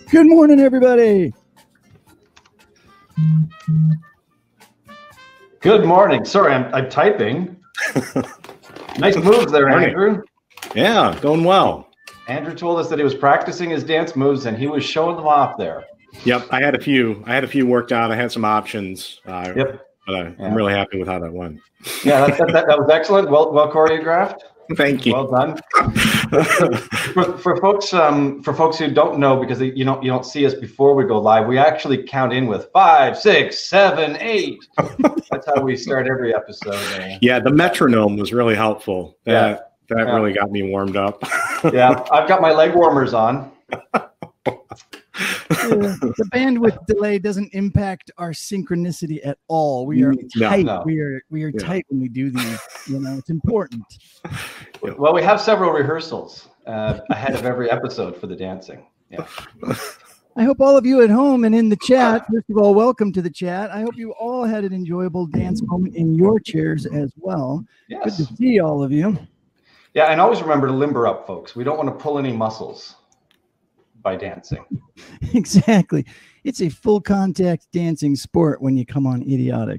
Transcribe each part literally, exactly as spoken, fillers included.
Good morning, everybody. Good morning. Sorry, I'm, I'm typing. Nice moves there, Andrew. Yeah, going well. Andrew told us that he was practicing his dance moves and he was showing them off there. Yep, I had a few. I had a few worked out. I had some options. Uh, yep. But I, yeah. I'm really happy with how that went. Yeah, that, that, that was excellent. Well, well choreographed. Thank you. Well done. for, for folks, um, for folks who don't know, because they, you don't you don't see us before we go live, we actually count in with five, six, seven, eight. That's how we start every episode. Uh, yeah, the metronome was really helpful. That yeah. that yeah. really got me warmed up. Yeah, I've got my leg warmers on. Uh, the bandwidth delay doesn't impact our synchronicity at all. We are no, tight. No. We are we are yeah. tight when we do these. You know, it's important. Well, we have several rehearsals uh, ahead of every episode for the dancing. Yeah. I hope all of you at home and in the chat, first of all, welcome to the chat. I hope you all had an enjoyable dance moment in your chairs as well. Yes. Good to see all of you. Yeah, and always remember to limber up, folks. We don't want to pull any muscles by dancing. Exactly. It's a full contact dancing sport when you come on idiotic.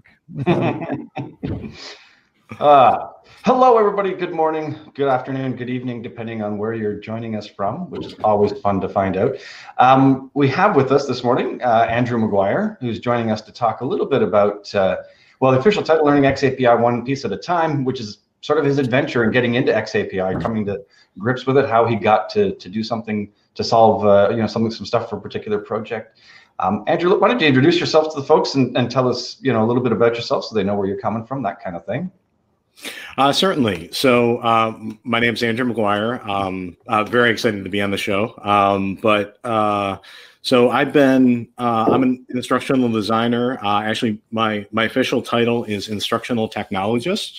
uh, hello, everybody. Good morning, good afternoon, good evening, depending on where you're joining us from, which is always fun to find out. Um, we have with us this morning uh, Andrew McGuire, who's joining us to talk a little bit about, uh, well, the official title, Learning xAPI One Piece at a Time, which is sort of his adventure in getting into xAPI, coming to grips with it, how he got to, to do something to solve, uh, you know, something, some stuff for a particular project. Um, Andrew, why don't you introduce yourself to the folks and, and tell us, you know, a little bit about yourself so they know where you're coming from, that kind of thing. Uh, certainly. So uh, my name's Andrew McGuire. Um, uh, very excited to be on the show. Um, but uh, so I've been, uh, I'm an instructional designer. Uh, actually, my, my official title is instructional technologist.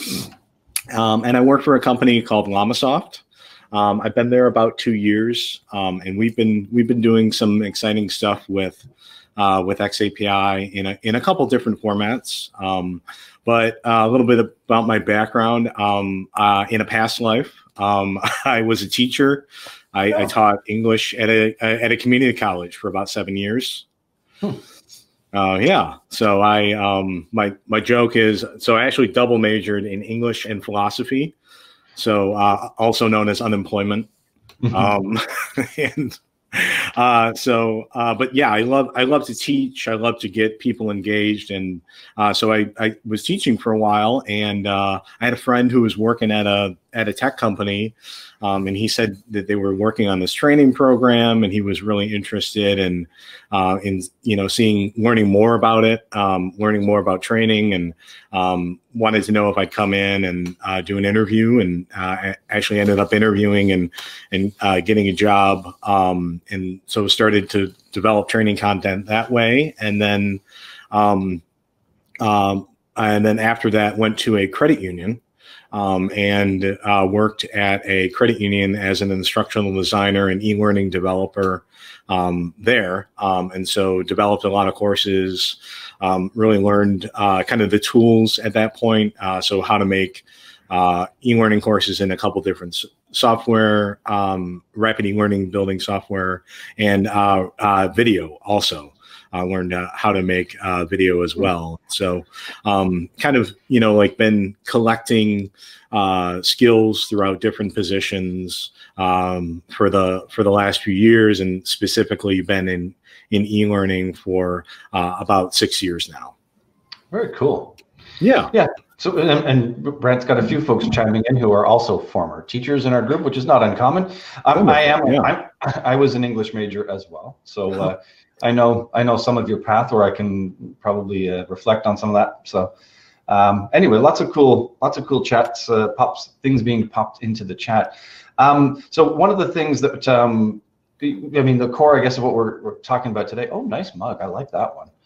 Um, and I work for a company called LlamaSoft. Um, I've been there about two years, um, and we've been we've been doing some exciting stuff with uh, with xAPI in a in a couple different formats. Um, but uh, a little bit about my background. Um, uh, in a past life, um, I was a teacher. I, I taught English at a at a community college for about seven years. Hmm. Uh, yeah. So I um, my my joke is so I actually double majored in English and philosophy. So uh, also known as unemployment. um, and uh, so, uh, but yeah, I love I love to teach. I love to get people engaged, and uh, so I, I was teaching for a while. And uh, I had a friend who was working at a at a tech company, um, and he said that they were working on this training program, and he was really interested in uh, in you know seeing learning more about it, um, learning more about training, and um, wanted to know if I'd come in and uh, do an interview, and uh, I actually ended up interviewing and and uh, getting a job, um, and so started to develop training content that way, and then um, um, and then after that went to a credit union. Um, and uh, worked at a credit union as an instructional designer and e-learning developer um, there. Um, and so developed a lot of courses, um, really learned uh, kind of the tools at that point. Uh, so how to make uh, e-learning courses in a couple different software, um, rapid e-learning building software, and uh, uh, video also. I uh, learned uh, how to make uh, video as well. So um, kind of, you know, like been collecting uh, skills throughout different positions um, for the for the last few years, and specifically been in, in e-learning for uh, about six years now. Very cool. Yeah. Yeah. So, and, and Brent's got a few folks chiming in who are also former teachers in our group, which is not uncommon. Um, I am, yeah. I'm, I was an English major as well. So, uh, I know I know some of your path, where I can probably uh, reflect on some of that. So um, anyway, lots of cool lots of cool chats, uh, pops things being popped into the chat. Um, so one of the things that um, I mean, the core, I guess, of what we're, we're talking about today. Oh, nice mug! I like that one.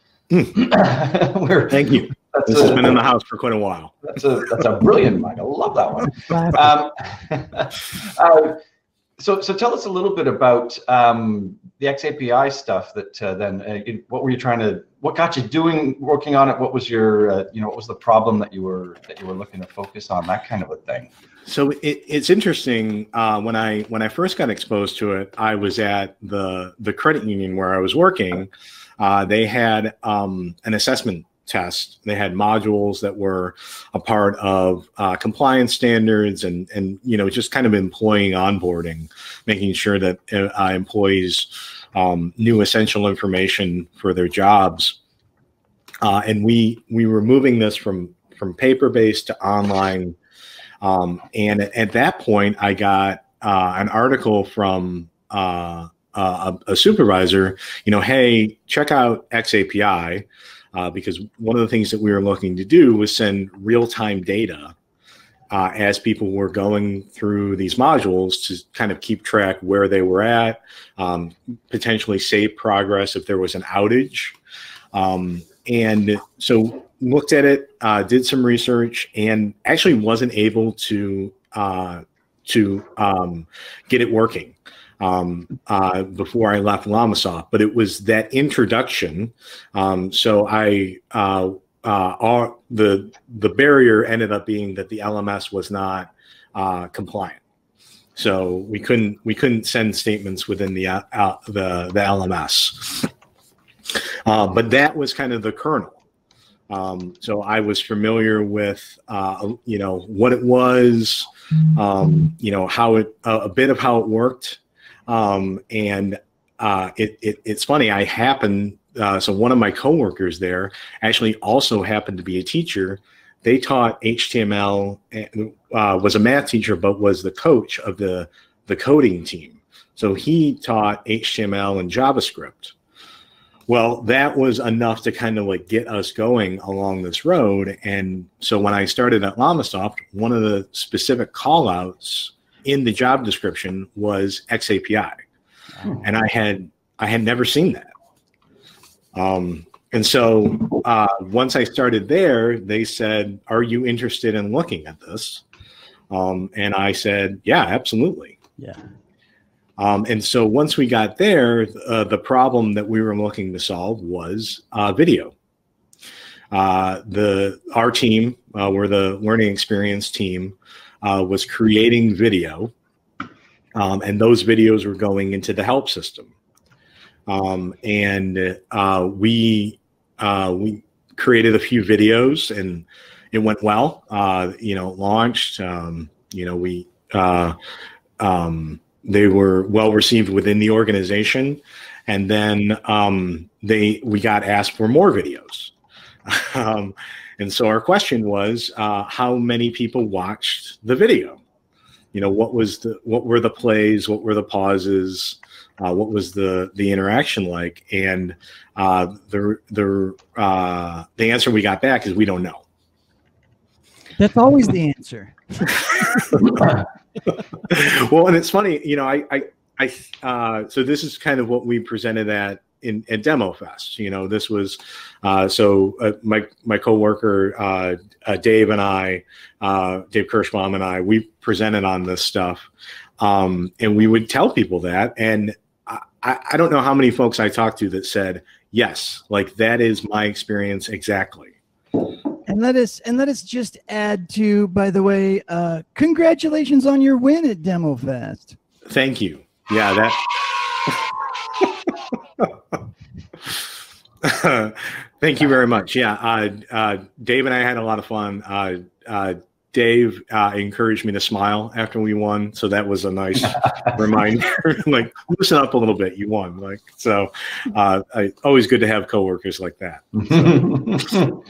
Mm. we're, Thank you. This a, has been in the house for quite a while. That's a that's a brilliant mug. I love that one. Um, uh, So, so tell us a little bit about um, the xAPI stuff. That uh, then, uh, it, what were you trying to? What got you doing, working on it? What was your, uh, you know, what was the problem that you were that you were looking to focus on? That kind of a thing. So it, it's interesting. Uh, when I when I first got exposed to it, I was at the the credit union where I was working. Uh, they had um, an assessment test. They had modules that were a part of uh, compliance standards and, and, you know, just kind of employee onboarding, making sure that uh, employees um, knew essential information for their jobs. Uh, and we, we were moving this from, from paper-based to online. Um, and at that point, I got uh, an article from uh, a, a supervisor, you know, hey, check out xAPI. Uh, because one of the things that we were looking to do was send real-time data uh, as people were going through these modules to kind of keep track where they were at, um, potentially save progress if there was an outage. Um, and so looked at it, uh, did some research, and actually wasn't able to, uh, to um, get it working. Um, uh, before I left LLamasoft, but it was that introduction. Um, so I, uh, uh, our, the the barrier ended up being that the L M S was not uh, compliant. So we couldn't we couldn't send statements within the uh, uh, the the L M S. Uh, but that was kind of the kernel. Um, so I was familiar with uh, you know what it was, um, you know how it uh, a bit of how it worked. Um, and uh, it, it, it's funny, I happened, uh, so one of my coworkers there actually also happened to be a teacher. They taught H T M L, uh, was a math teacher, but was the coach of the, the coding team. So he taught H T M L and JavaScript. Well, that was enough to kind of like get us going along this road. And so when I started at LLamasoft, one of the specific call outs in the job description was xAPI. Oh. And I had I had never seen that. Um, and so uh, once I started there, they said, "Are you interested in looking at this?" Um, and I said, "Yeah, absolutely." Yeah. Um, and so once we got there, uh, the problem that we were looking to solve was uh, video. Uh, the our team, uh, we're the learning experience team. Uh, was creating video, um, and those videos were going into the help system. Um, and uh, we uh, we created a few videos, and it went well. Uh, you know, launched. Um, you know, we uh, um, they were well received within the organization, and then um, they we got asked for more videos. um, And so our question was, uh, how many people watched the video? You know, what was the, what were the plays? What were the pauses? Uh, what was the, the interaction like? And uh, the, the, uh, the answer we got back is we don't know. That's always the answer. Well, and it's funny, you know, I, I, I uh, so this is kind of what we presented at, in at Demo Fest. You know, this was uh, so uh, my my coworker uh, uh, Dave and I, uh, Dave Kirschbaum and I, we presented on this stuff, um, and we would tell people that. And I, I don't know how many folks I talked to that said, "Yes, like that is my experience exactly." And let us and let us just add to, by the way, uh, congratulations on your win at Demo Fest. Thank you. Yeah, that. Thank you very much. Yeah, uh, uh, Dave and I had a lot of fun. Uh, uh, Dave uh, encouraged me to smile after we won, so that was a nice reminder. Like, loosen up a little bit. You won. Like, so, uh, I, always good to have coworkers like that. So.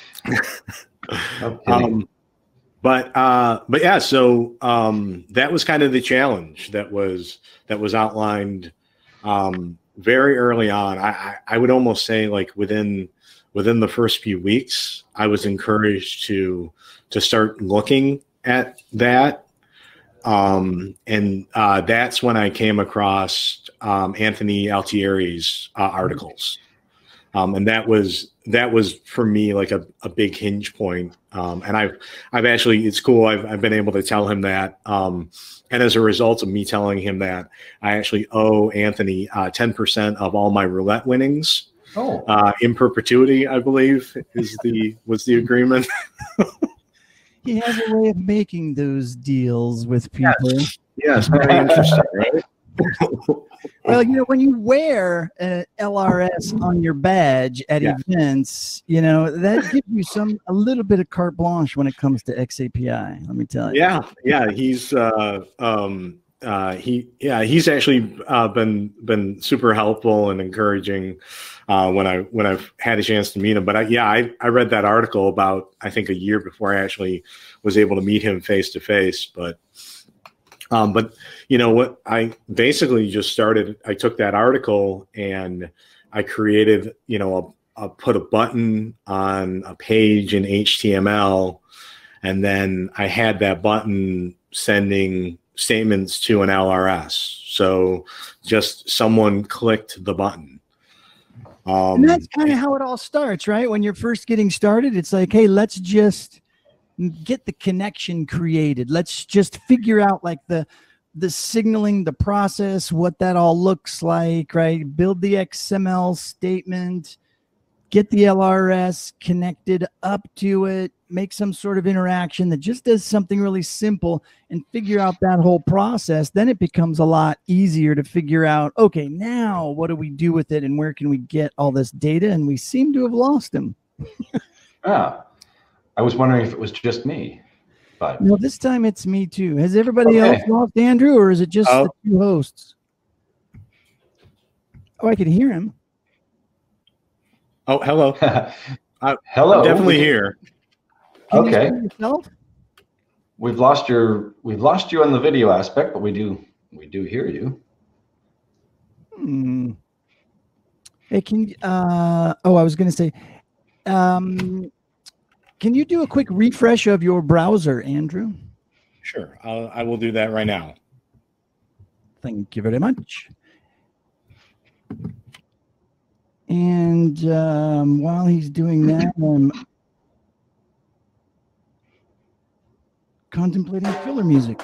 Okay. um, but uh, but yeah, so um, that was kind of the challenge that was that was outlined. Um, very early on. I, I, I would almost say like within within the first few weeks, I was encouraged to to start looking at that. Um, and uh, that's when I came across um, Anthony Altieri's uh, articles. Um, and that was that was for me like a, a big hinge point. Um, and I've I've actually it's cool. I've I've been able to tell him that. Um, and as a result of me telling him that, I actually owe Anthony uh, ten percent of all my roulette winnings. Oh, uh, in perpetuity, I believe is the was the agreement. He has a way of making those deals with people. Yes, yes, very interesting, right? Well, you know, when you wear an L R S on your badge at Yeah. events, you know, that gives you some a little bit of carte blanche when it comes to x A P I. Let me tell you. Yeah, yeah, he's uh, um, uh, he yeah he's actually uh, been been super helpful and encouraging uh, when I when I've had a chance to meet him. But I, yeah, I I read that article about I think a year before I actually was able to meet him face to face, but. Um, but you know what, I basically just started, I took that article and I created, you know, a, a put a button on a page in H T M L. And then I had that button sending statements to an L R S. So just someone clicked the button. Um, And that's kind of how it all starts, right? When you're first getting started, it's like, hey, let's just get the connection created. Let's just figure out like the the signaling, the process, what that all looks like, right? Build the X M L statement, get the L R S connected up to it, make some sort of interaction that just does something really simple and figure out that whole process. Then it becomes a lot easier to figure out, okay, now what do we do with it and where can we get all this data? And we seem to have lost him. yeah. I was wondering if it was just me, but No, this time it's me too. Has everybody Okay. else lost Andrew, or is it just Oh. the two hosts? Oh, I can hear him. oh, hello. I, hello. I'm definitely We- here. Can Okay. you hear yourself? We've lost your we've lost you on the video aspect, but we do we do hear you. Hmm. Hey, can you, uh, oh, I was going to say, um, can you do a quick refresh of your browser, Andrew? Sure, I'll, I will do that right now. Thank you very much. And um, while he's doing that, I'm contemplating filler music.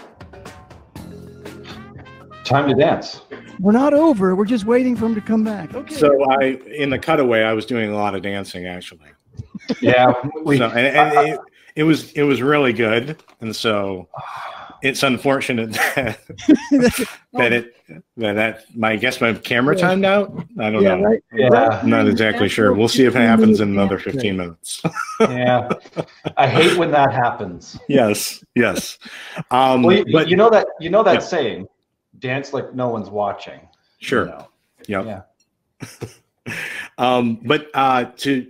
Time to dance. We're not over. We're just waiting for him to come back. Okay. So I, in the cutaway, I was doing a lot of dancing actually. Yeah, we, So, and, and it, it was it was really good, and so it's unfortunate that that it that, that my I guess my camera timed out. I don't yeah, know. right. Yeah. Right. I'm not exactly sure. We'll see if it happens in another fifteen minutes. yeah. I hate when that happens. Yes, yes. Um, Well, you, but you know that you know that Yeah. saying, dance like no one's watching. sure. You know? Yep. Yeah. Um, but uh, to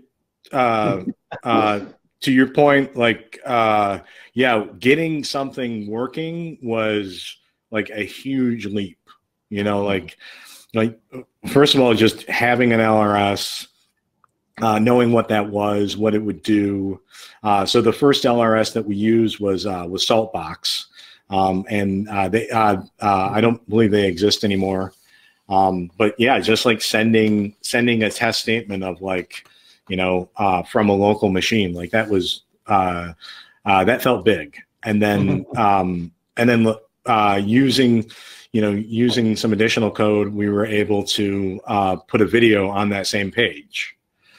uh, uh, to your point, like uh, yeah, getting something working was like a huge leap. You know, like like first of all, just having an L R S, uh, knowing what that was, what it would do. Uh, so the first L R S that we used was uh, was Saltbox, um, and uh, they uh, uh, I don't believe they exist anymore. Um, but yeah, just like sending sending a test statement of like, you know, uh, from a local machine, like that was uh, uh, that felt big. And then um, and then uh, using, you know, using some additional code, we were able to uh, put a video on that same page.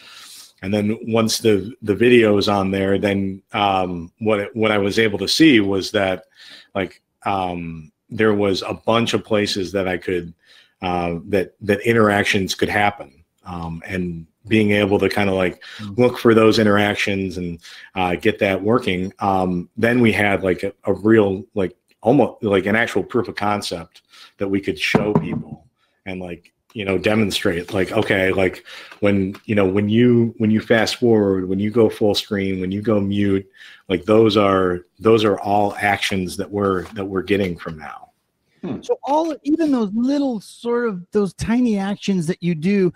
And then once the the video is on there, then um, what it, what I was able to see was that like um, there was a bunch of places that I could. Uh, that that interactions could happen, um, and being able to kind of like look for those interactions and uh, get that working. Um, then we had like a, a real like almost like an actual proof of concept that we could show people and like you know demonstrate like okay like when you know when you when you fast forward, when you go full screen, when you go mute, like those are those are all actions that we're that we're getting from now. So all, even those little sort of those tiny actions that you do,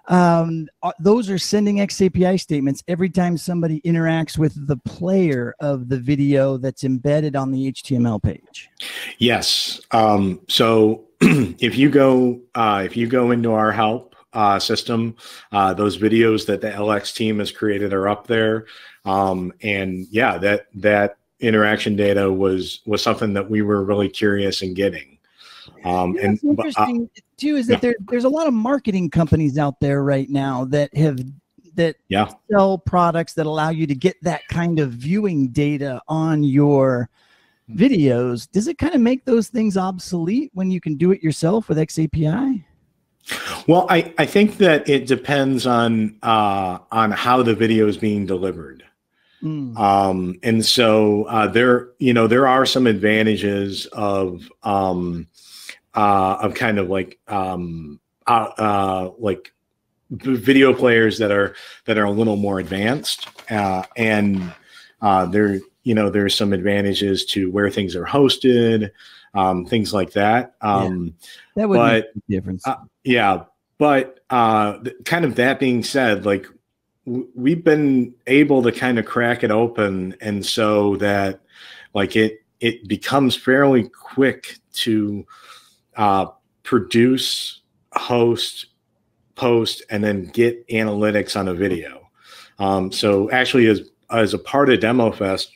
um, uh, those are sending x A P I statements every time somebody interacts with the player of the video that's embedded on the H T M L page. Yes. Um, so if you go uh, if you go into our help uh, system. Uh, those videos that the L X team has created are up there. Um, and yeah, that that interaction data was was something that we were really curious in getting. Um, yeah, and what's interesting uh, too is that yeah. there, there's a lot of marketing companies out there right now that have that yeah. sell products that allow you to get that kind of viewing data on your videos. Does it kind of make those things obsolete when you can do it yourself with xAPI? Well, I, I think that it depends on uh, on how the video is being delivered. Mm. Um, and so uh, there, you know, there are some advantages of um, uh, of kind of like um, uh, uh, like video players that are that are a little more advanced, uh, and uh, there, you know, there's some advantages to where things are hosted, um, things like that. Um, yeah, that would but, make a difference. Uh, yeah, but uh, kind of that being said, like w- we've been able to kind of crack it open, and so that like it it becomes fairly quick to uh, produce, host, post, and then get analytics on a video. Um, so actually, as as a part of DemoFest,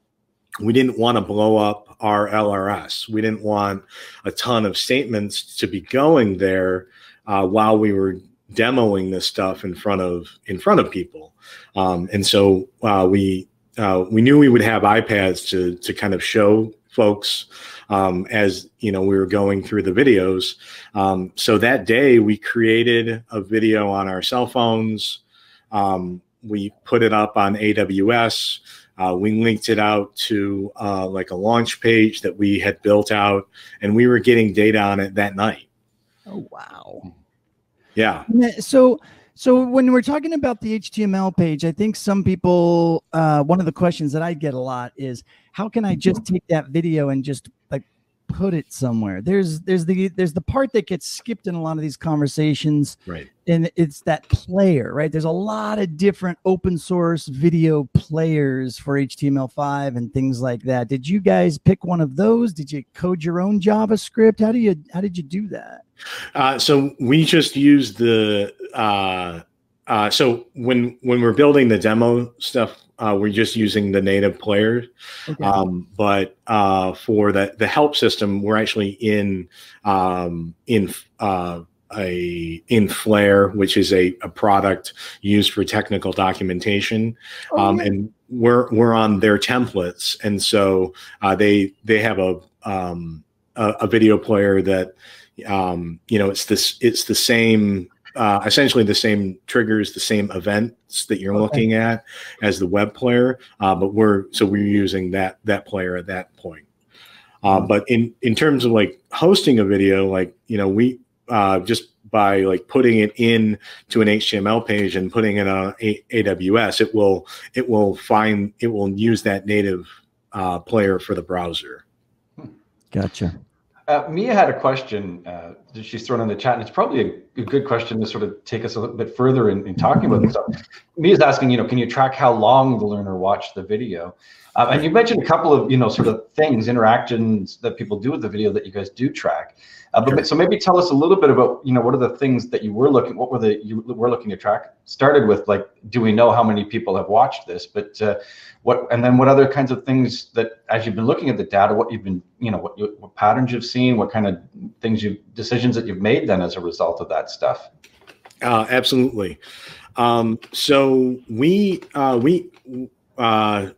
we didn't want to blow up our L R S. We didn't want a ton of statements to be going there uh, while we were demoing this stuff in front of in front of people. Um, and so uh, we uh, we knew we would have iPads to to kind of show folks um, as you know we were going through the videos. Um, so that day we created a video on our cell phones. Um, we put it up on A W S. Uh, we linked it out to uh, like a launch page that we had built out, and we were getting data on it that night. Oh, wow. Yeah. So, so when we're talking about the H T M L page, I think some people, uh, one of the questions that I get a lot is, how can I just take that video and just like put it somewhere? There's, there's the, there's the part that gets skipped in a lot of these conversations. Right. And it's that player, right? There's a lot of different open source video players for H T M L five and things like that. Did you guys pick one of those? Did you code your own JavaScript? How do you, how did you do that? Uh, so we just used the, uh, uh, so when, when we're building the demo stuff, uh, we're just using the native player. Okay. Um, but uh, for the, the help system, we're actually in, um, in, uh, a in Flare, which is a, a product used for technical documentation. Oh, um, yeah. And we're, we're on their templates. And so uh, they, they have a, um, a, a video player that, um, you know, it's this, it's the same, uh, essentially the same triggers, the same events that you're okay. looking at as the web player. Uh, but we're, so we're using that, that player at that point. Uh, but in, in terms of like hosting a video, like, you know, we, Uh, just by like putting it in to an H T M L page and putting it on a AWS, it will it will find it will use that native uh, player for the browser. Gotcha. Uh, Mia had a question uh, that she's thrown in the chat, and it's probably a, a good question to sort of take us a little bit further in, in talking about this stuff. Mia's asking, you know, can you track how long the learner watched the video? Uh, and you mentioned a couple of, you know, sort of things, interactions that people do with the video that you guys do track. Uh, but sure. So maybe tell us a little bit about, you know, what are the things that you were looking, what were the, you were looking to track? Started with like, do we know how many people have watched this? But uh, what, and then what other kinds of things that, as you've been looking at the data, what you've been, you know, what, you, what patterns you've seen, what kind of things you, decisions that you've made then as a result of that stuff? Uh, absolutely. Um, so we, uh, we, uh,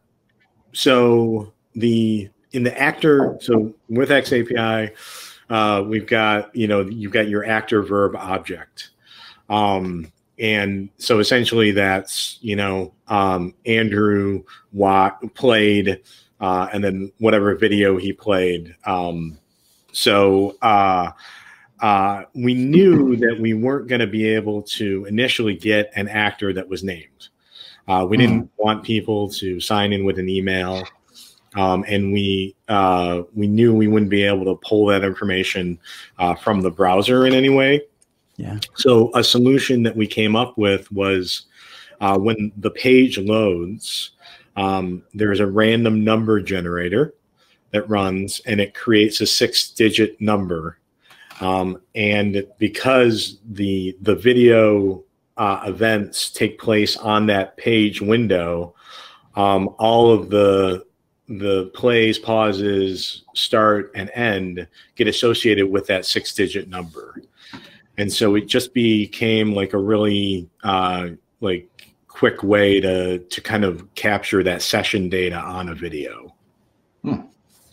so the, in the actor, so with xAPI, Uh, we've got, you know, you've got your actor verb object. Um, and so essentially that's, you know, um, Andrew wa- played uh, and then whatever video he played. Um, so uh, uh, we knew that we weren't going to be able to initially get an actor that was named. Uh, we didn't mm-hmm. want people to sign in with an email. Um, and we uh, we knew we wouldn't be able to pull that information uh, from the browser in any way. Yeah. So a solution that we came up with was uh, when the page loads, um, there's a random number generator that runs, and it creates a six-digit number. Um, and because the the video uh, events take place on that page window, um, all of the the plays, pauses, start, and end get associated with that six-digit number. And so it just became like a really uh, like quick way to to kind of capture that session data on a video. Hmm.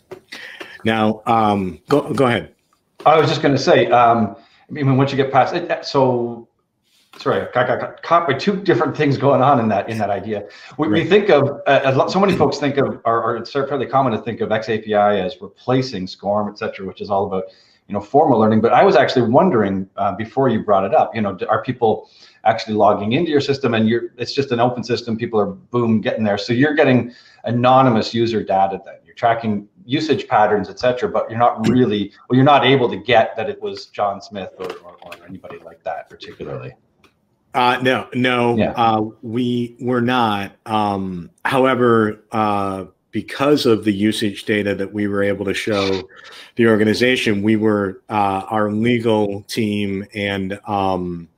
Now, um, go go ahead. I was just going to say, um, I mean, once you get past it, so sorry, I got, got caught by two different things going on in that in that idea. We, right. we think of uh, so many folks think of, or, or it's fairly common to think of xAPI as replacing SCORM, et cetera, which is all about, you know, formal learning. But I was actually wondering uh, before you brought it up, you know, are people actually logging into your system, and you're it's just an open system? People are boom getting there, so you're getting anonymous user data then. You're tracking usage patterns, et cetera, but you're not really, well, you're not able to get that it was John Smith or, or, or anybody like that particularly. Uh, no, no, yeah. uh, we we're not. Um, however, uh, because of the usage data that we were able to show the organization, we were uh, our legal team and um,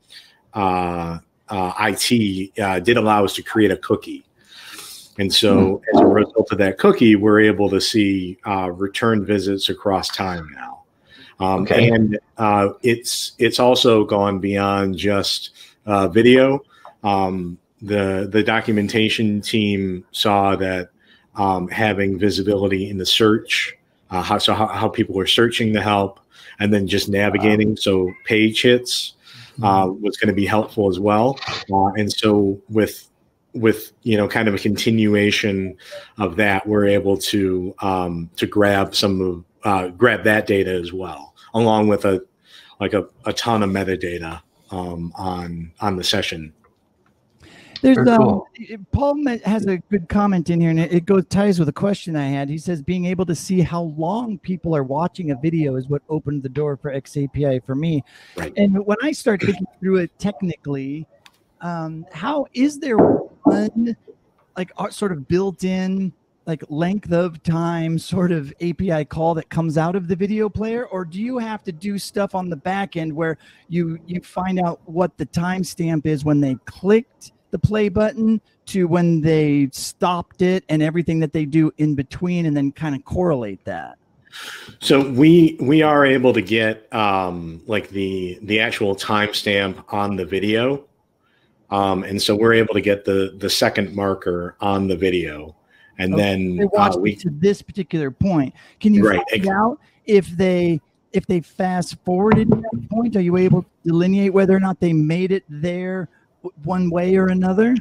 uh, uh, I T uh, did allow us to create a cookie. And so as a result of that cookie, we're able to see uh, return visits across time now. Um, okay. And uh, it's it's also gone beyond just uh, video. Um, the, the documentation team saw that um, having visibility in the search, uh, how, so how, how people were searching the help, and then just navigating, so page hits uh, was going to be helpful as well. Uh, and so with with, you know, kind of a continuation of that, we're able to um, to grab some of uh, grab that data as well, along with a like a, a ton of metadata um, on on the session. There's um, Paul has a good comment in here, and it goes ties with a question I had. He says being able to see how long people are watching a video is what opened the door for xAPI for me. Right. And when I start thinking through it technically, um, how is there one like sort of built-in like length of time sort of A P I call that comes out of the video player, or do you have to do stuff on the back end where you you find out what the timestamp is when they clicked the play button to when they stopped it and everything that they do in between, and then kind of correlate that? So we we are able to get um, like the the actual timestamp on the video, um, and so we're able to get the the second marker on the video, and okay. then they watch uh, we to this particular point. Can you right. find out if they if they fast forwarded to that point? Are you able to delineate whether or not they made it there one way or another?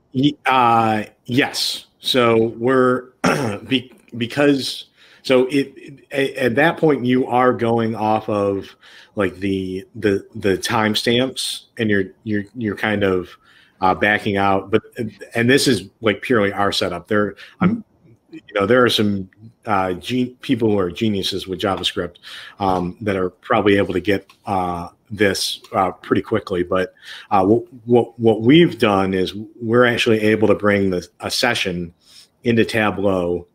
Uh, yes. So we're be, because so it, it at that point you are going off of like the the the timestamps, and you're you're you're kind of uh, backing out. But and this is like purely our setup. There, I'm you know there are some uh, ge people who are geniuses with JavaScript um, that are probably able to get uh, this uh, pretty quickly, but uh, what, what what we've done is we're actually able to bring the, a session into Tableau,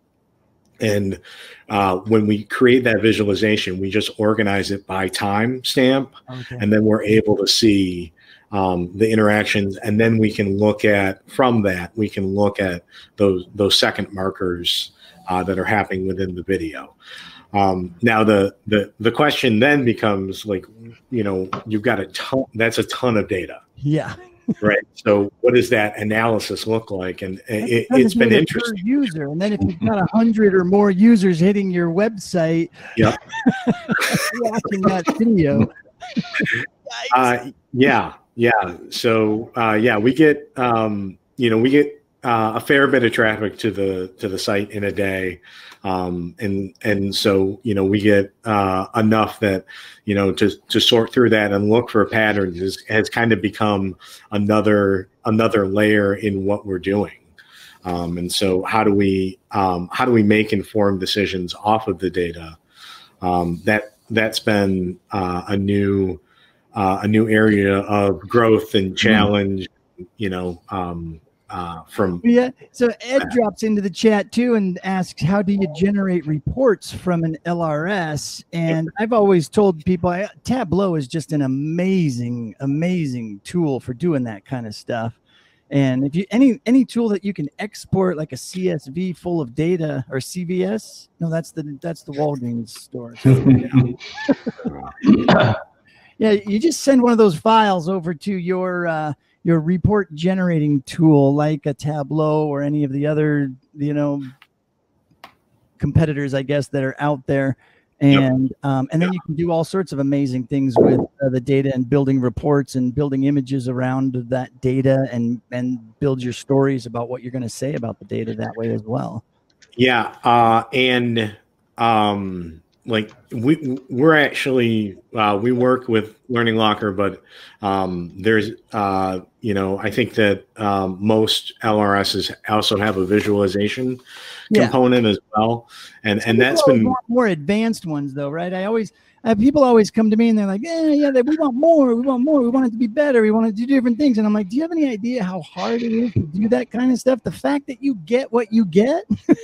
and uh, when we create that visualization, we just organize it by time stamp, okay. and then we're able to see um, the interactions, and then we can look at from that we can look at those those second markers uh, that are happening within the video. Um, now the, the, the question then becomes like, you know, you've got a ton, that's a ton of data. Yeah. Right. So what does that analysis look like? And it, it's been interesting. User. And then if you've got a hundred or more users hitting your website, yeah, watching that video. uh, yeah. Yeah. So, uh, yeah, we get, um, you know, we get, uh, a fair bit of traffic to the, to the site in a day. Um, and, and so, you know, we get, uh, enough that, you know, to, to sort through that and look for patterns is, has kind of become another, another layer in what we're doing. Um, and so how do we, um, how do we make informed decisions off of the data? Um, that, that's been, uh, a new, uh, a new area of growth and challenge, mm-hmm. you know, um, uh, from. Yeah. So Ed drops into the chat too and asks, how do you generate reports from an L R S? And I've always told people I, Tableau is just an amazing, amazing tool for doing that kind of stuff. And if you any any tool that you can export like a C S V full of data, or C V S, no, that's the that's the Walgreens store. Yeah, you just send one of those files over to your uh, your report generating tool, like a Tableau or any of the other, you know, competitors, I guess, that are out there. And yep. um, and then you can do all sorts of amazing things with uh, the data, and building reports and building images around that data, and and build your stories about what you're going to say about the data that way as well. Yeah, uh, and um, like we we're actually uh, we work with Learning Locker, but um, there's uh, you know I think that um, most L R Ss also have a visualization yeah. component as well, and so and that's been more advanced ones though, right? I always uh, people always come to me and they're like, yeah, yeah, we want more, we want more, we want it to be better, we want to do different things, and I'm like, do you have any idea how hard it is to do that kind of stuff? The fact that you get what you get.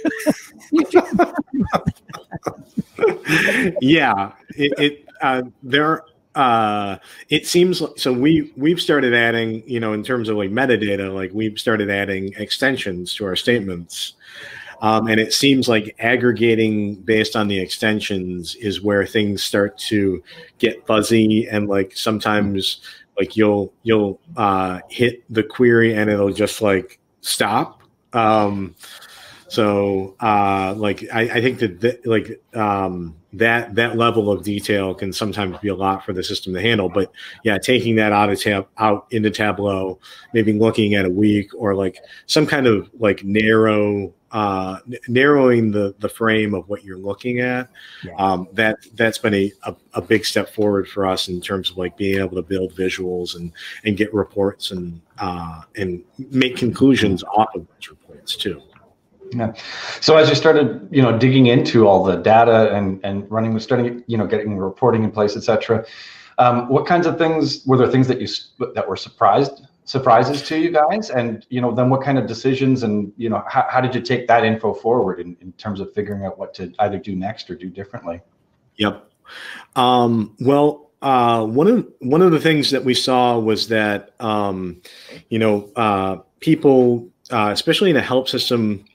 Yeah, it, it uh, there. Uh, it seems like, so we we've started adding, you know, in terms of like metadata, like we've started adding extensions to our statements, um, and it seems like aggregating based on the extensions is where things start to get fuzzy, and like sometimes like you'll you'll uh, hit the query and it'll just like stop. Um, So, uh, like, I, I think that, th like, um, that, that level of detail can sometimes be a lot for the system to handle. But yeah, taking that out of tab out into Tableau, maybe looking at a week, or like some kind of like narrow, uh, narrowing the, the frame of what you're looking at. Yeah. Um, that, that's been a, a, a big step forward for us in terms of like being able to build visuals and, and get reports and, uh, and make conclusions off of those reports too. Yeah. So as you started, you know, digging into all the data and and running, starting, you know, getting reporting in place, et cetera, um, what kinds of things were there? Things that you that were surprised surprises to you guys, and you know, then what kind of decisions, and you know, how, how did you take that info forward in, in terms of figuring out what to either do next or do differently? Yep. Um, well, uh, one of one of the things that we saw was that um, you know, uh, people, uh, especially in a help system.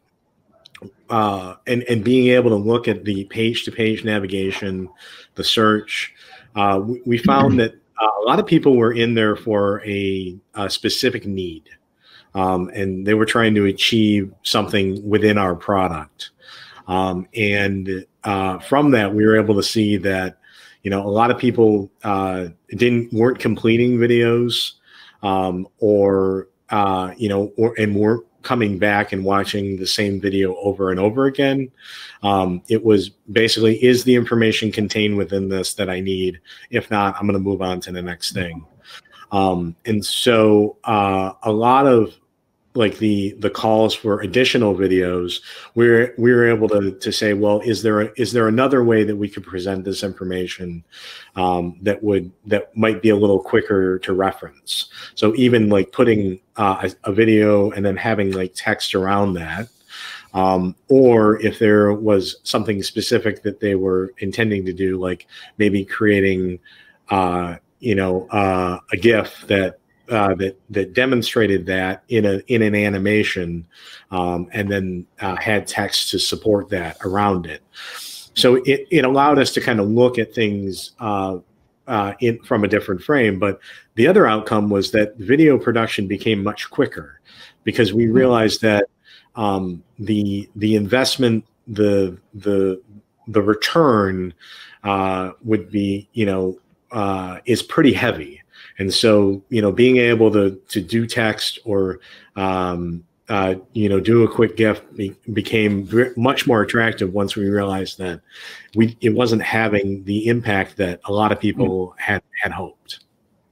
Uh, and, and being able to look at the page-to-page navigation, the search, uh, we, we found that uh, a lot of people were in there for a, a specific need, um, and they were trying to achieve something within our product. Um, and uh, from that, we were able to see that, you know, a lot of people uh, didn't weren't completing videos, um, or uh, you know, or and weren't coming back and watching the same video over and over again. Um, it was basically, is the information contained within this that I need? If not, I'm going to move on to the next thing. Um, and so uh, a lot of like the the calls for additional videos, we're we were able to to say, well, is there a, is there another way that we could present this information um, that would that might be a little quicker to reference? So even like putting uh, a, a video and then having like text around that, um, or if there was something specific that they were intending to do, like maybe creating uh, you know uh, a GIF that. Uh, that that demonstrated that in a in an animation, um, and then uh, had text to support that around it. So it it allowed us to kind of look at things uh, uh, in from a different frame. But the other outcome was that video production became much quicker, because we realized that um, the the investment, the the the return uh, would be you know uh, is pretty heavy. And so, you know, being able to to do text or, um, uh, you know, do a quick GIF be, became very, much more attractive once we realized that we it wasn't having the impact that a lot of people had had hoped.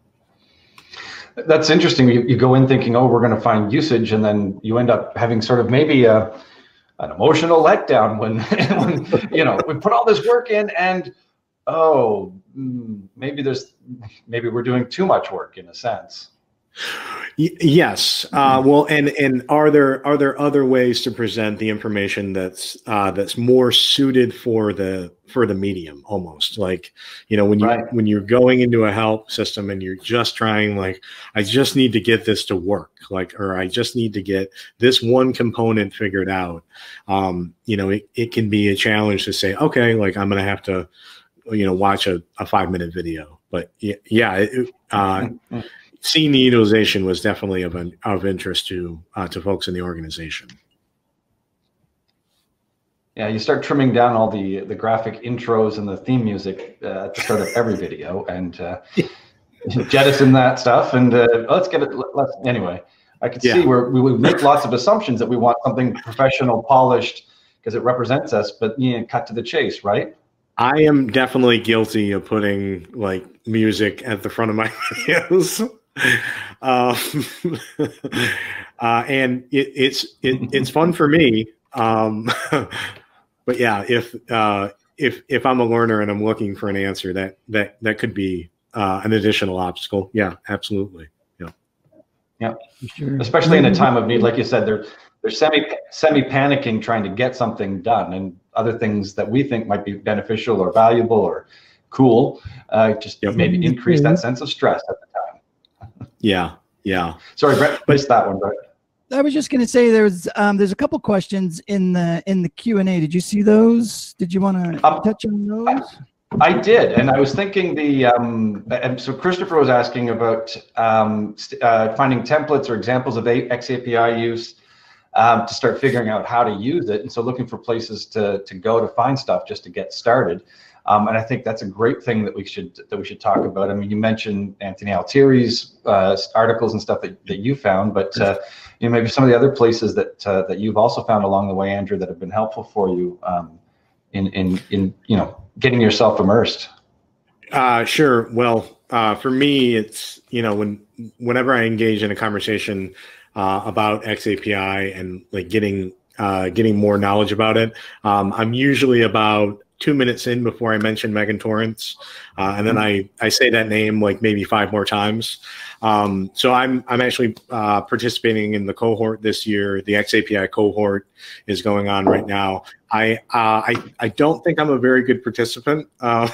That's interesting. You, you go in thinking, oh, we're going to find usage, and then you end up having sort of maybe a an emotional letdown when, when you know, we put all this work in, and oh, maybe there's maybe we're doing too much work in a sense. Y yes. Uh, well, and and are there are there other ways to present the information that's uh, that's more suited for the for the medium? Almost like, you know, when you Right. when you're going into a help system and you're just trying, like, I just need to get this to work, like, or I just need to get this one component figured out. Um, you know, it, it can be a challenge to say, okay, like, I'm going to have to, you know, watch a, a five minute video. But yeah, it, uh, seeing the utilization was definitely of an, of interest to uh, to folks in the organization. Yeah, you start trimming down all the the graphic intros and the theme music uh, at the start of every video, and uh, jettison that stuff. And uh, let's get it. Let's anyway. I could Yeah. see where we would make lots of assumptions that we want something professional, polished, because it represents us. But you know, cut to the chase, right? I am definitely guilty of putting like music at the front of my videos. um, uh, and it, it's it, it's fun for me. Um, but yeah, if uh, if if I'm a learner and I'm looking for an answer, that that that could be uh, an additional obstacle. Yeah, absolutely. Yeah, yeah, sure. Especially in a time of need, like you said, they're they're semi semi panicking trying to get something done, and other things that we think might be beneficial or valuable or cool, uh, just Yep. maybe increase that sense of stress at the time. yeah, yeah. Sorry, Brent, missed that one, Brent. I was just going to say there's um, there's a couple questions in the in the Q and A. Did you see those? Did you want to Um, touch on those? I did, and I was thinking the um, and so Christopher was asking about um, uh, finding templates or examples of xAPI use um, to start figuring out how to use it, and so looking for places to to go to find stuff just to get started. Um, and I think that's a great thing that we should that we should talk about. I mean, you mentioned Anthony Altieri's uh, articles and stuff that, that you found, but uh, you know, maybe some of the other places that uh, that you've also found along the way, Andrew, that have been helpful for you um, in in in you know getting yourself immersed. Uh, sure. Well, uh, for me, it's, you know, when whenever I engage in a conversation uh, about xAPI and like getting uh, getting more knowledge about it, um, I'm usually about two minutes in before I mention Megan Torrance, uh, and then I I say that name like maybe five more times. Um, so I'm I'm actually uh, participating in the cohort this year. The xAPI cohort is going on right now. I uh, I I don't think I'm a very good participant. Uh,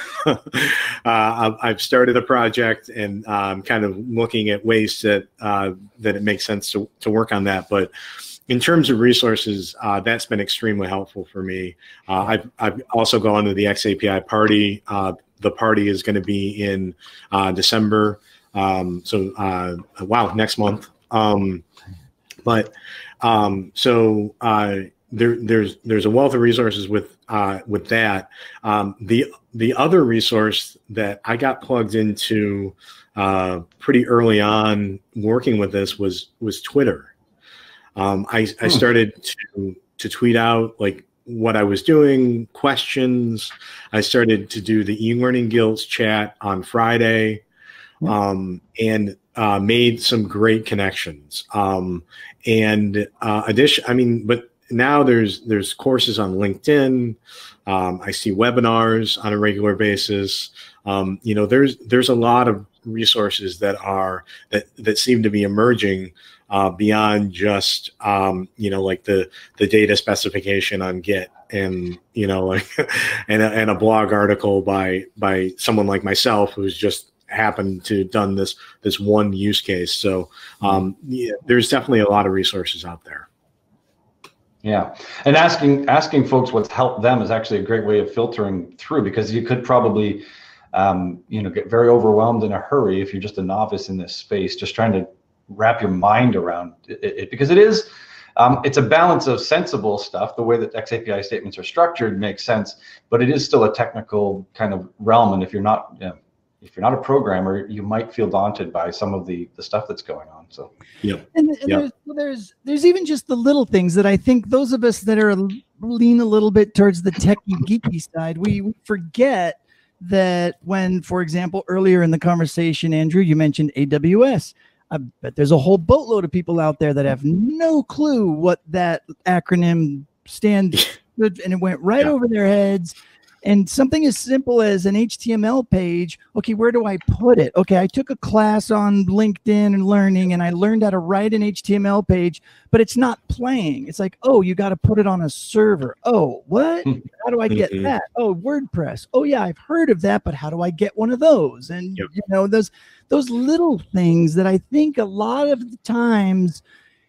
uh, I've started a project and I'm kind of looking at ways that uh, that it makes sense to to work on that, but. In terms of resources, uh, that's been extremely helpful for me. Uh, I've, I've also gone to the xAPI party. Uh, the party is going to be in uh, December. Um, so, uh, wow, next month. Um, but um, so uh, there, there's there's a wealth of resources with uh, with that. Um, the the other resource that I got plugged into uh, pretty early on working with this was was Twitter. Um, I, I started to, to tweet out like what I was doing, questions. I started to do the eLearning Guilds chat on Friday, um, and uh, made some great connections. Um, and uh, addition, I mean, but now there's there's courses on LinkedIn. Um, I see webinars on a regular basis. Um, you know, there's there's a lot of resources that are that that seem to be emerging. Uh, beyond just um, you know, like the the data specification on Git and you know like and a, and a blog article by by someone like myself who's just happened to done this this one use case. So um, yeah, there's definitely a lot of resources out there. Yeah, and asking asking folks what's helped them is actually a great way of filtering through, because you could probably um, you know get very overwhelmed in a hurry if you're just a novice in this space, just trying to wrap your mind around it, it because it is um, it's a balance of sensible stuff. The way that xAPI statements are structured makes sense, but it is still a technical kind of realm. And if you're not you know, if you're not a programmer, you might feel daunted by some of the the stuff that's going on. So yeah, and, and yep. there's, there's there's even just the little things that I think those of us that are lean a little bit towards the techie geeky side, we, we forget that when, for example, earlier in the conversation, Andrew, you mentioned A W S. I bet there's a whole boatload of people out there that have no clue what that acronym stands for, and it went right yeah. over their heads. And something as simple as an H T M L page, okay, where do I put it? Okay, I took a class on LinkedIn and Learning, and I learned how to write an H T M L page, but it's not playing. It's like, oh, you got to put it on a server. Oh, what? How do I get Mm-hmm. that? Oh, WordPress. Oh, yeah, I've heard of that, but how do I get one of those? And, Yep. you know, those, those little things that I think a lot of the times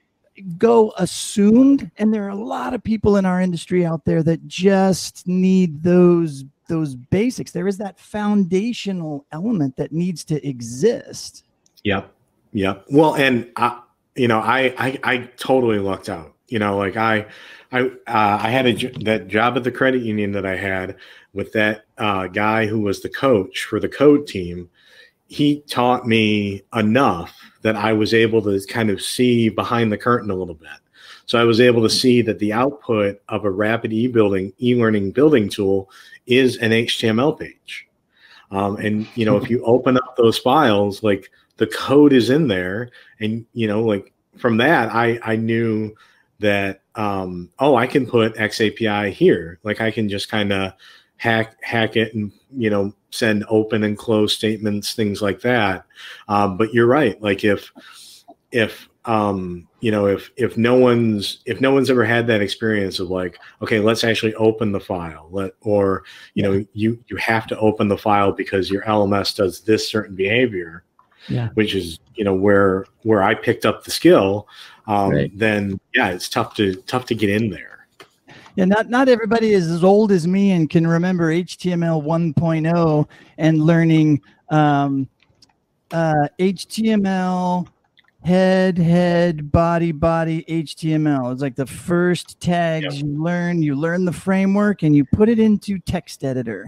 go assumed, and there are a lot of people in our industry out there that just need those those basics. There is that foundational element that needs to exist. Yep. Yep. Well, and I, you know, I, I, I totally lucked out, you know, like I, I, uh, I had a, that job at the credit union that I had with that uh, guy who was the coach for the code team. He taught me enough that I was able to kind of see behind the curtain a little bit. So I was able to see that the output of a rapid e-building, e-learning building tool is an H T M L page. Um, and, you know, if you open up those files, like the code is in there, and, you know, like from that, I, I knew that, um, oh, I can put xAPI here. Like I can just kind of hack, hack it and, you know, send open and close statements, things like that. Um, but you're right. Like if, if, um, you know, if, if no one's, if no one's ever had that experience of like, okay, let's actually open the file, let, or, you yeah. know, you, you have to open the file because your L M S does this certain behavior, yeah. which is, you know, where, where I picked up the skill, um, right. then yeah, it's tough to, tough to get in there. Yeah, not not everybody is as old as me and can remember H T M L one point oh and learning um, uh, H T M L, head, head, body, body, H T M L. It's like the first tags yep. you learn. You learn the framework and you put it into text editor.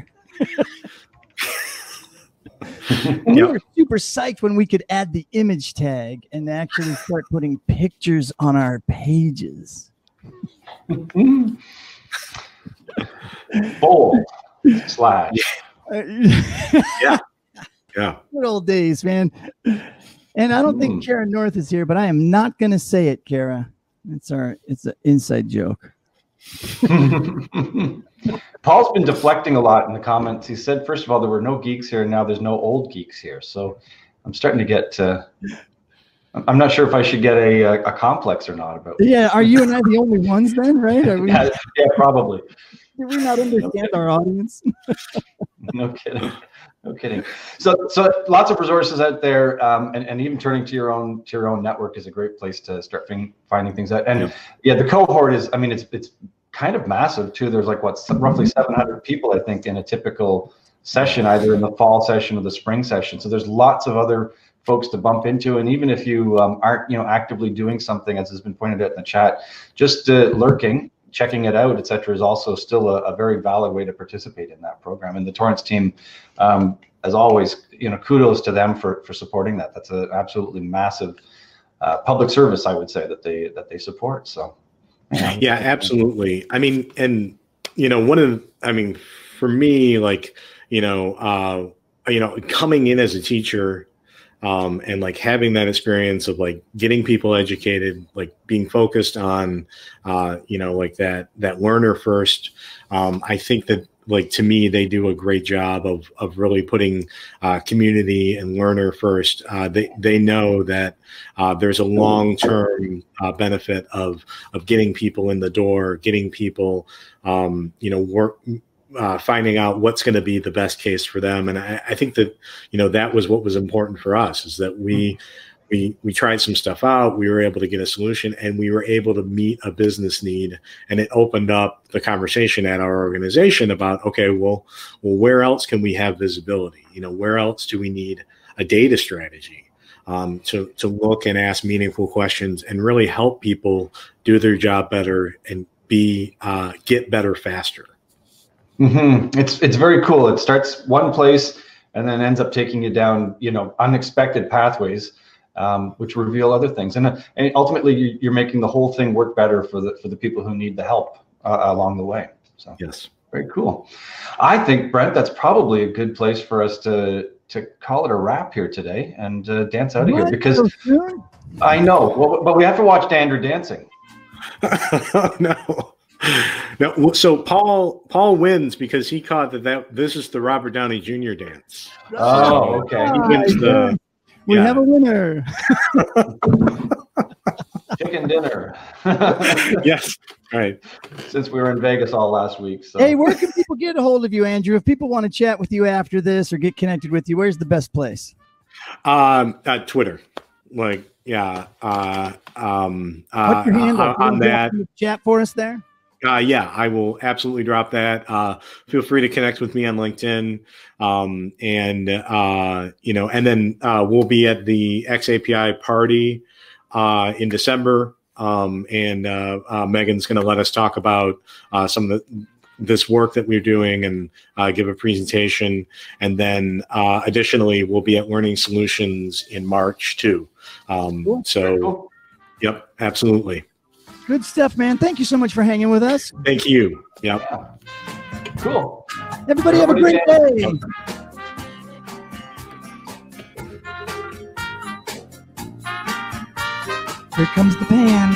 And we yep. were super psyched when we could add the image tag and actually start putting pictures on our pages. Bold slash. Yeah. Yeah. Good old days, man. And I don't mm. think Kara North is here, but I am not going to say it, Kara. It's our, it's an inside joke. Paul's been deflecting a lot in the comments. He said, first of all, there were no geeks here, and now there's no old geeks here. So I'm starting to get, uh, I'm not sure if I should get a, a, a complex or not about it. Yeah, are you and I the only ones then, right? Are we, yeah, yeah, probably. Did we not understand no our audience? No kidding. No kidding. So, so lots of resources out there, um, and, and even turning to your own to your own network is a great place to start finding things out. And yeah, yeah the cohort is, I mean, it's it's kind of massive too. There's like what roughly seven hundred people, I think, in a typical session, either in the fall session or the spring session. So there's lots of other folks to bump into, and even if you um, aren't, you know, actively doing something, as has been pointed out in the chat, just uh, lurking, checking it out, et cetera, is also still a, a very valid way to participate in that program. And the Torrance team, um, as always, you know, kudos to them for for supporting that. That's an absolutely massive uh, public service, I would say, that they that they support. So, yeah, yeah, absolutely. I mean, and you know, one of, I mean, for me, like, you know, uh, you know, coming in as a teacher. Um, and like having that experience of like getting people educated, like being focused on, uh, you know, like that, that learner first. Um, I think that like, to me, they do a great job of, of really putting uh, community and learner first. Uh, they, they know that uh, there's a long-term uh, benefit of, of getting people in the door, getting people, um, you know, work, Uh, finding out what's going to be the best case for them. And I, I think that, you know, that was what was important for us, is that we, we, we tried some stuff out, we were able to get a solution, and we were able to meet a business need. And it opened up the conversation at our organization about, okay, well, well, where else can we have visibility? You know, where else do we need a data strategy um, to, to look and ask meaningful questions and really help people do their job better and be, uh, get better faster. Mm-hmm. It's it's very cool. It starts one place and then ends up taking you down, you know, unexpected pathways, um, which reveal other things. And, uh, and ultimately, you, you're making the whole thing work better for the for the people who need the help uh, along the way. So yes, very cool. I think, Brent, that's probably a good place for us to to call it a wrap here today and uh, dance out of what? here, because I know, well, but we have to watch Andrew dancing. No. No, so Paul Paul wins because he caught that, that this is the Robert Downey Junior dance. Oh, okay. He wins the, we yeah. have a winner. Chicken dinner. Yes. All right. Since we were in Vegas all last week. So. Hey, where can people get a hold of you, Andrew? If people want to chat with you after this or get connected with you, where's the best place? Um, uh, Twitter. Like, yeah. Uh, um, What's your uh, handle? uh, on that. Chat for us there. Uh, yeah, I will absolutely drop that. Uh, feel free to connect with me on LinkedIn. Um, and, uh, you know, and then uh, we'll be at the xAPI party uh, in December. Um, and uh, uh, Megan's going to let us talk about uh, some of the, this work that we're doing and uh, give a presentation. And then uh, additionally, we'll be at Learning Solutions in March too. Um, Cool. So, Cool. Yep, absolutely. Good stuff, man. Thank you so much for hanging with us. Thank you. Yep. Yeah. Cool. Everybody have a Everybody great day. Here comes the pan.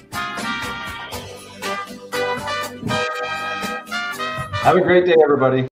Have a great day, everybody.